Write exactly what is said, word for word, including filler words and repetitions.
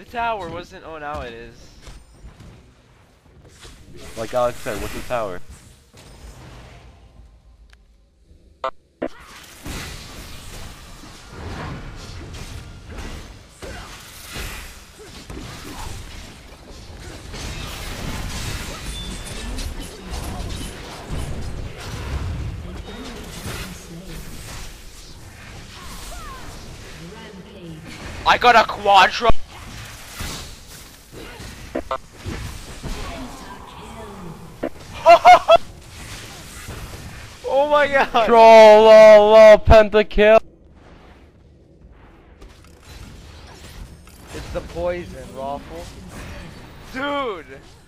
The tower wasn't. Oh, now it is. Like Alex said, what's the tower? I got a quadra. Oh my god! Troll, lol, lol, pentakill. It's the poison, Raffle. Dude!